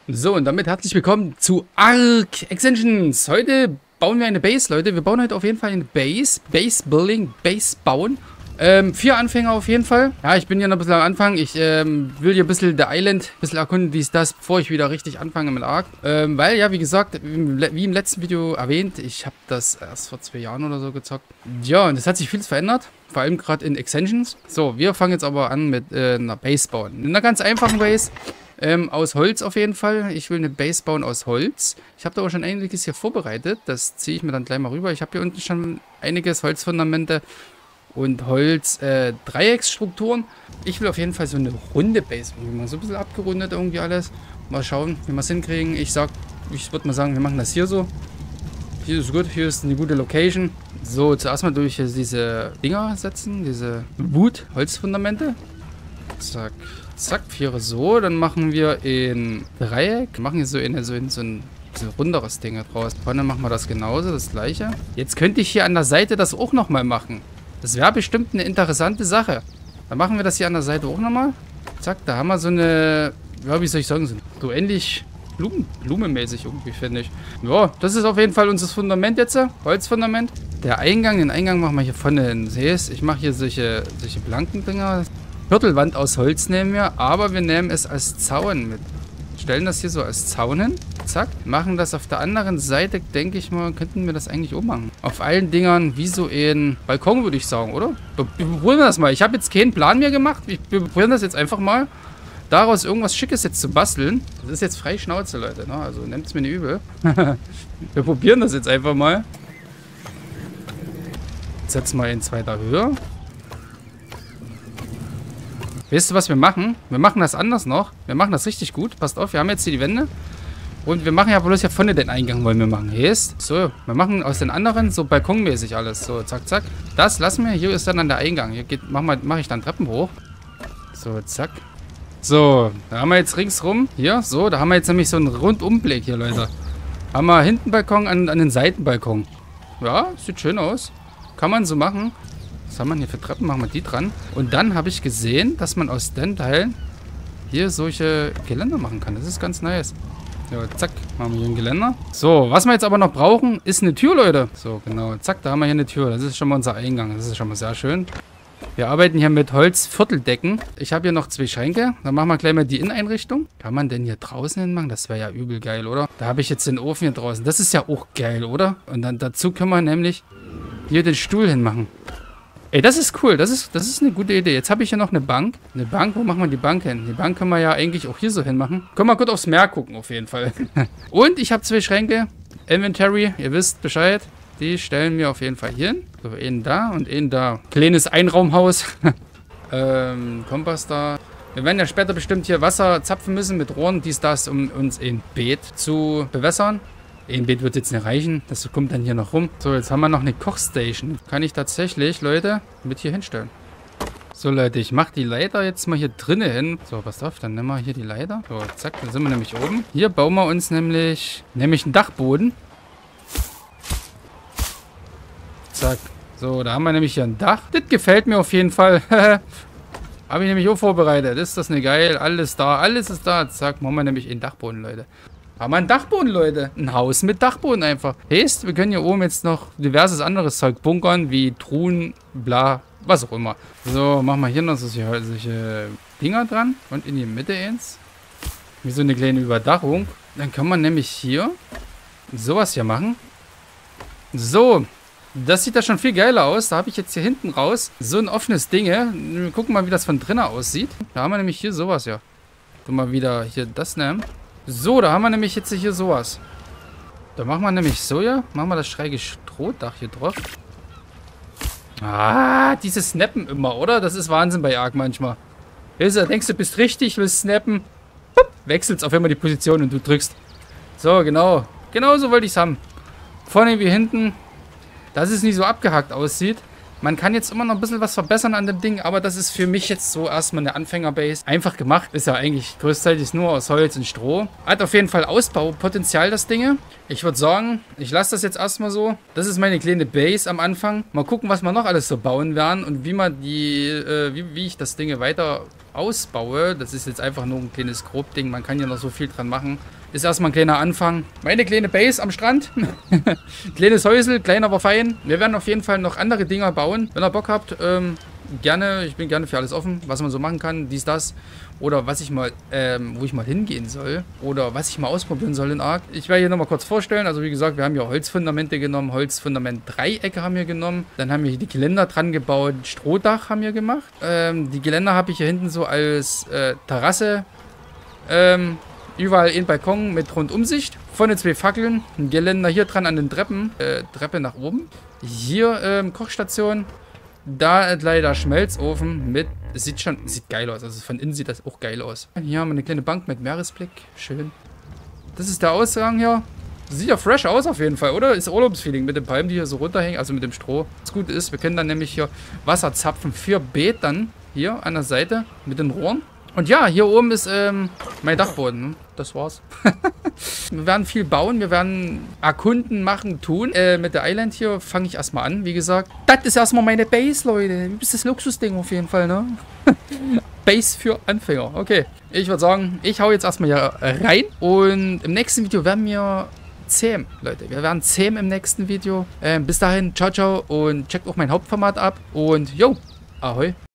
So, und damit herzlich willkommen zu Ark Extensions. Heute bauen wir eine Base, Leute. Wir bauen heute auf jeden Fall eine Base. Base Building, Base bauen. 4 Anfänger auf jeden Fall. Ja, ich bin hier noch ein bisschen am Anfang. Ich will hier ein bisschen der Island, ein bisschen erkunden, dies, das, bevor ich wieder richtig anfange mit Ark. Weil, ja, wie gesagt, wie im letzten Video erwähnt, ich habe das erst vor 2 Jahren oder so gezockt. Ja, und es hat sich vieles verändert. Vor allem gerade in Extensions. So, wir fangen jetzt aber an mit einer Base bauen. In einer ganz einfachen Base. Aus Holz auf jeden Fall. Ich will eine Base bauen aus Holz. Ich habe da auch schon einiges hier vorbereitet. Das ziehe ich mir dann gleich mal rüber. Ich habe hier unten schon einiges Holzfundamente und Holz-Dreiecksstrukturen. Ich will auf jeden Fall so eine runde Base. Mal so ein bisschen abgerundet irgendwie alles. Mal schauen, wie wir es hinkriegen. Ich würde mal sagen, wir machen das hier so. Hier ist gut, hier ist eine gute Location. So, zuerst mal durch diese Dinger setzen, diese Wood-Holzfundamente. Zack. Zack, 4 so, dann machen wir in Dreieck, machen hier so ein runderes Ding draus. Vorne machen wir das genauso, das gleiche. Jetzt könnte ich hier an der Seite das auch nochmal machen. Das wäre bestimmt eine interessante Sache. Dann machen wir das hier an der Seite auch nochmal. Zack, da haben wir so eine, ja, wie soll ich sagen, so ähnlich blumenmäßig irgendwie, finde ich. Ja, das ist auf jeden Fall unser Fundament jetzt, Holzfundament. Den Eingang machen wir hier vorne hin. Siehst, ich mache hier solche blanken Dinger. Viertelwand aus Holz nehmen wir, aber wir nehmen es als Zaun mit. Stellen das hier so als Zaun hin. Zack. Machen das auf der anderen Seite, denke ich mal, könnten wir das eigentlich ummachen. Auf allen Dingern wie so ein Balkon, würde ich sagen, oder? Wir probieren das mal. Ich habe jetzt keinen Plan mehr gemacht. Wir probieren das jetzt einfach mal. Daraus irgendwas Schickes jetzt zu basteln. Das ist jetzt frei Schnauze, Leute. Ne? Also nehmt es mir nicht übel. Wir probieren das jetzt einfach mal. Setzen wir in 2. Höhe. Weißt du, was wir machen? Wir machen das anders noch. Wir machen das richtig gut. Passt auf, wir haben jetzt hier die Wände. Und wir machen ja bloß hier vorne den Eingang wollen wir machen. Hier ist. So, wir machen aus den anderen so balkonmäßig alles. So, zack, zack. Das lassen wir. Hier ist dann der Eingang. Hier mache ich dann Treppen hoch. So, zack. So, da haben wir jetzt ringsrum. Hier, so, da haben wir jetzt nämlich so einen Rundumblick hier, Leute. Haben wir hinten Balkon an den Seitenbalkon. Ja, sieht schön aus. Kann man so machen. Was haben wir hier für Treppen? Machen wir die dran. Und dann habe ich gesehen, dass man aus den Teilen hier solche Geländer machen kann. Das ist ganz nice. Ja, zack, machen wir hier ein Geländer. So, was wir jetzt aber noch brauchen, ist eine Tür, Leute. So, genau. Zack, da haben wir hier eine Tür. Das ist schon mal unser Eingang. Das ist schon mal sehr schön. Wir arbeiten hier mit Holzvierteldecken. Ich habe hier noch 2 Schränke. Dann machen wir gleich mal die Inneneinrichtung. Kann man denn hier draußen hinmachen? Das wäre ja übel geil, oder? Da habe ich jetzt den Ofen hier draußen. Das ist ja auch geil, oder? Und dann dazu können wir nämlich hier den Stuhl hinmachen. Ey, das ist cool. Das ist eine gute Idee. Jetzt habe ich hier noch eine Bank. Eine Bank, wo machen wir die Bank hin? Die Bank können wir ja eigentlich auch hier so hinmachen. Können wir gut aufs Meer gucken, auf jeden Fall. Und ich habe 2 Schränke. Inventory, ihr wisst Bescheid. Die stellen wir auf jeden Fall hier hin. So, einen da und einen da. Kleines Einraumhaus. Kompass da. Wir werden ja später bestimmt hier Wasser zapfen müssen mit Rohren, dies, das, um uns ein Beet zu bewässern. Ein Beet wird jetzt nicht reichen. Das kommt dann hier noch rum. So, jetzt haben wir noch eine Kochstation. Kann ich tatsächlich, Leute, mit hier hinstellen. So, Leute, ich mache die Leiter jetzt mal hier drinnen hin. So, pass auf, dann nehmen wir hier die Leiter. So, zack, dann sind wir nämlich oben. Hier bauen wir uns nämlich einen Dachboden. Zack. So, da haben wir nämlich hier ein Dach. Das gefällt mir auf jeden Fall. Habe ich nämlich auch vorbereitet. Ist das nicht geil? Alles da, alles ist da. Zack, machen wir nämlich einen Dachboden, Leute. Haben wir einen Dachboden, Leute. Ein Haus mit Dachboden einfach. Heißt, wir können hier oben jetzt noch diverses anderes Zeug bunkern, wie Truhen, bla, was auch immer. So, machen wir hier noch solche Dinger dran. Und in die Mitte eins. Wie so eine kleine Überdachung. Dann kann man nämlich hier sowas hier machen. So, das sieht da schon viel geiler aus. Da habe ich jetzt hier hinten raus so ein offenes Ding. Wir gucken mal, wie das von drinnen aussieht. Da haben wir nämlich hier sowas, ja. Können wir wieder hier das nehmen. So, da haben wir nämlich jetzt hier sowas. Da machen wir nämlich so, ja. Machen wir das schräge Strohdach hier drauf. Ah, diese snappen immer, oder? Das ist Wahnsinn bei Ark manchmal. Weißt du, denkst du, bist richtig, willst snappen. Hup, wechselst auf einmal die Position und du drückst. So, genau. Genau so wollte ich es haben. Vorne wie hinten. Dass es nicht so abgehackt aussieht. Man kann jetzt immer noch ein bisschen was verbessern an dem Ding, aber das ist für mich jetzt so erstmal eine Anfängerbase. Einfach gemacht. Ist ja eigentlich größtenteils nur aus Holz und Stroh. Hat auf jeden Fall Ausbaupotenzial, das Ding. Ich würde sagen, ich lasse das jetzt erstmal so. Das ist meine kleine Base am Anfang. Mal gucken, was wir noch alles so bauen werden und wie man wie ich das Ding weiter ausbaue, das ist jetzt einfach nur ein kleines Grobding, man kann hier noch so viel dran machen, ist erstmal ein kleiner Anfang. Meine kleine Base am Strand, kleines Häusel, klein aber fein. Wir werden auf jeden Fall noch andere Dinger bauen, wenn ihr Bock habt, gerne, ich bin gerne für alles offen, was man so machen kann, dies, das. Oder was ich mal, wo ich mal hingehen soll. Oder was ich mal ausprobieren soll in Ark. Ich werde hier nochmal kurz vorstellen. Also wie gesagt, wir haben hier Holzfundamente genommen. Holzfundament-Dreiecke haben wir genommen. Dann haben wir hier die Geländer dran gebaut. Strohdach haben wir gemacht. Die Geländer habe ich hier hinten so als Terrasse. Überall ein Balkon mit Rundumsicht. Vorne 2 Fackeln. Ein Geländer hier dran an den Treppen. Treppe nach oben. Hier Kochstation. Da leider Schmelzofen mit, sieht geil aus, also von innen sieht das auch geil aus. Hier haben wir eine kleine Bank mit Meeresblick, schön. Das ist der Ausgang hier. Sieht ja fresh aus auf jeden Fall, oder? Ist Urlaubsfeeling mit den Palmen, die hier so runterhängen, also mit dem Stroh. Was gut ist, wir können dann nämlich hier Wasser zapfen für Beet dann, hier an der Seite mit den Rohren. Und ja, hier oben ist mein Dachboden, ne? Das war's. Wir werden viel bauen, wir werden erkunden, machen, tun. Mit der Island hier fange ich erstmal an, wie gesagt. Das ist erstmal meine Base, Leute. Das ist das Luxusding auf jeden Fall, ne? Base für Anfänger. Okay, ich würde sagen, ich hau jetzt erstmal hier rein. Und im nächsten Video werden wir zähmen, Leute. Wir werden zähmen im nächsten Video. Bis dahin, ciao, ciao. Und checkt auch mein Hauptformat ab. Und yo, ahoi.